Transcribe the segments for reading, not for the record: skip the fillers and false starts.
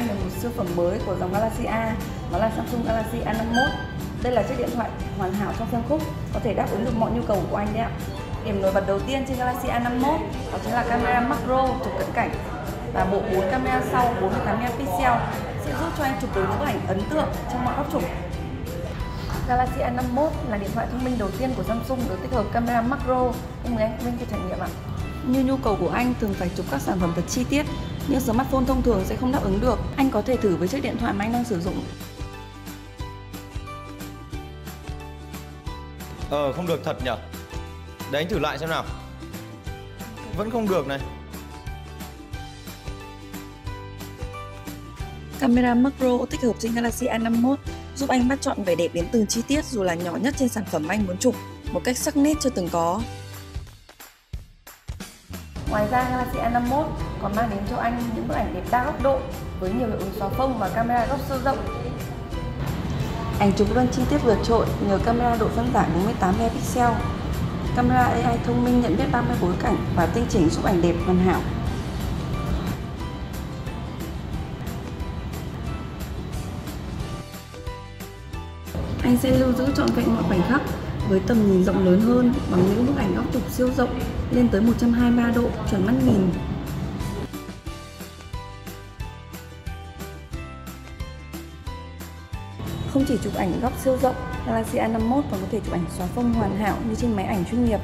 anh về một siêu phẩm mới của dòng Galaxy A, đó là Samsung Galaxy A51. Đây là chiếc điện thoại hoàn hảo trong phân khúc, có thể đáp ứng được mọi nhu cầu của anh đấy ạ. Điểm nổi bật đầu tiên trên Galaxy A51 đó chính là camera macro chụp cận cảnh và bộ 4 camera sau 48 megapixel sẽ giúp cho anh chụp được những bức ảnh ấn tượng trong mọi góc chụp. Galaxy A51 là điện thoại thông minh đầu tiên của Samsung được tích hợp camera macro. Em mời anh Minh thử trải nghiệm ạ. Như nhu cầu của anh thường phải chụp các sản phẩm thật chi tiết, nhưng smartphone thông thường sẽ không đáp ứng được. Anh có thể thử với chiếc điện thoại mà anh đang sử dụng. Không được thật nhở. Để anh thử lại xem nào. Vẫn không được này. Camera macro tích hợp trên Galaxy A51 giúp anh bắt chọn vẻ đẹp đến từng chi tiết dù là nhỏ nhất trên sản phẩm anh muốn chụp một cách sắc nét chưa từng có. Ngoài ra, Galaxy A51 còn mang đến cho anh những bức ảnh đẹp đa góc độ với nhiều hiệu ứng xóa phông và camera góc siêu rộng. Ảnh chụp luôn chi tiết vượt trội nhờ camera độ phân giải 48 megapixel. Camera AI thông minh nhận biết 30 bối cảnh và tinh chỉnh giúp ảnh đẹp hoàn hảo. Anh sẽ lưu giữ trọn vẹn mọi khoảnh khắc với tầm nhìn rộng lớn hơn bằng những bức ảnh góc chụp siêu rộng lên tới 123 độ chuẩn mắt nhìn. Không chỉ chụp ảnh góc siêu rộng, Galaxy A51 còn có thể chụp ảnh xóa phông hoàn hảo như trên máy ảnh chuyên nghiệp.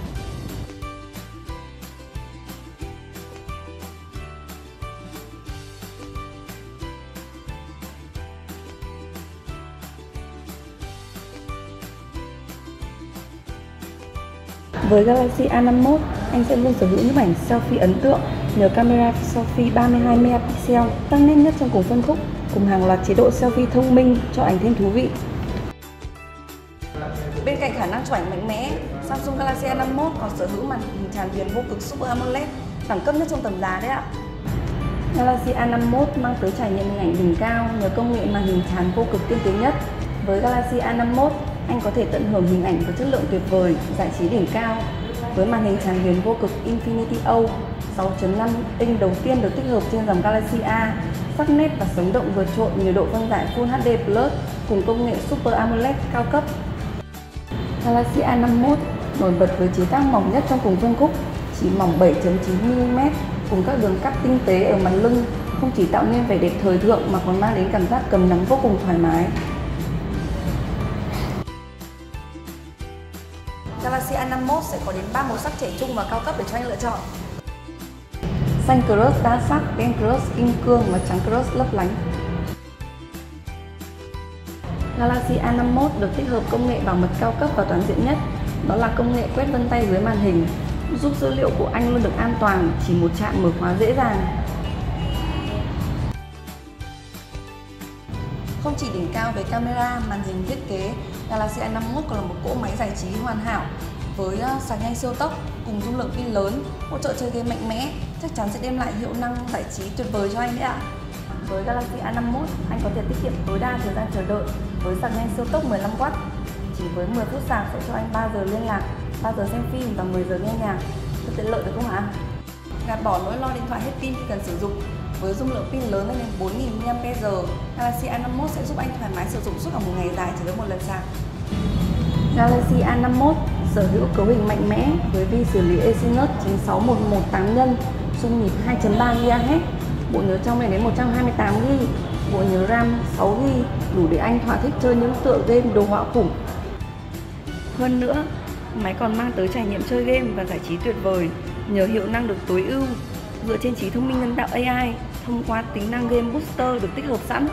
Với Galaxy A51, anh sẽ luôn sở hữu những ảnh selfie ấn tượng nhờ camera selfie 32 megapixel sắc nét nhất trong cùng phân khúc, cùng hàng loạt chế độ selfie thông minh cho ảnh thêm thú vị. Bên cạnh khả năng chụp ảnh mạnh mẽ, Samsung Galaxy A51 còn sở hữu màn hình tràn viền vô cực Super AMOLED đẳng cấp nhất trong tầm giá đấy ạ. Galaxy A51 mang tới trải nghiệm hình ảnh đỉnh cao nhờ công nghệ màn hình tràn vô cực tiên tiến nhất. Với Galaxy A51, anh có thể tận hưởng hình ảnh với chất lượng tuyệt vời, giải trí đỉnh cao. Với màn hình tràn viền vô cực Infinity O 6.5 inch đầu tiên được tích hợp trên dòng Galaxy A, sắc nét và sống động vượt trội nhờ độ phân giải Full HD Plus cùng công nghệ Super AMOLED cao cấp. Galaxy A51 nổi bật với chế tác mỏng nhất trong cùng phân khúc, chỉ mỏng 7.9mm cùng các đường cắt tinh tế ở mặt lưng, không chỉ tạo nên vẻ đẹp thời thượng mà còn mang đến cảm giác cầm nắm vô cùng thoải mái. Galaxy A51 sẽ có đến 3 màu sắc trẻ trung và cao cấp để cho anh lựa chọn. Xanh crush đa sắc, đen crush kim cương và trắng crush lấp lánh. Galaxy A51 được tích hợp công nghệ bảo mật cao cấp và toàn diện nhất, đó là công nghệ quét vân tay dưới màn hình, giúp dữ liệu của anh luôn được an toàn, chỉ một chạm mở khóa dễ dàng. Không chỉ đỉnh cao về camera, màn hình thiết kế, Galaxy A51 còn là một cỗ máy giải trí hoàn hảo với sạc nhanh siêu tốc cùng dung lượng pin lớn, hỗ trợ chơi game mạnh mẽ, chắc chắn sẽ đem lại hiệu năng giải trí tuyệt vời cho anh đấy ạ. Với Galaxy A51, anh có thể tiết kiệm tối đa thời gian chờ đợi với sạc nhanh siêu tốc 15W. Chỉ với 10 phút sạc sẽ cho anh 3 giờ liên lạc, 3 giờ xem phim và 10 giờ nghe nhạc. Thật tiện lợi được không ạ? Gạt bỏ nỗi lo điện thoại hết pin khi cần sử dụng. Với dung lượng pin lớn lên đến 4000 mAh, Galaxy A51 sẽ giúp anh thoải mái sử dụng suốt cả một ngày dài chỉ với một lần sạc. Galaxy A51 sở hữu cấu hình mạnh mẽ với vi xử lý Exynos 96118 nhân, xung nhịp 2.3 GHz, bộ nhớ trong lên đến 128GB, bộ nhớ RAM 6GB, đủ để anh thỏa thích chơi những tựa game đồ họa khủng. Hơn nữa, máy còn mang tới trải nghiệm chơi game và giải trí tuyệt vời nhờ hiệu năng được tối ưu dựa trên trí thông minh nhân tạo AI thông qua tính năng Game Booster được tích hợp sẵn.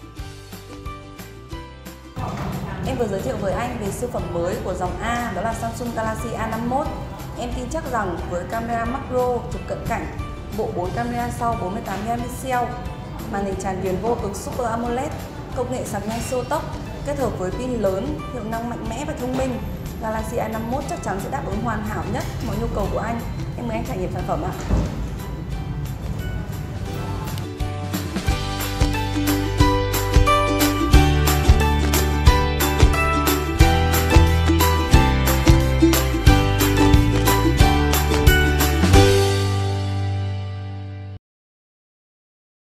Em vừa giới thiệu với anh về siêu phẩm mới của dòng A, đó là Samsung Galaxy A51. Em tin chắc rằng với camera macro chụp cận cảnh, bộ 4 camera sau 48 megapixel, màn hình tràn viền vô cực Super AMOLED, công nghệ sạc nhanh siêu tốc kết hợp với pin lớn, hiệu năng mạnh mẽ và thông minh, Galaxy A51 chắc chắn sẽ đáp ứng hoàn hảo nhất mọi nhu cầu của anh. Em mời anh trải nghiệm sản phẩm ạ.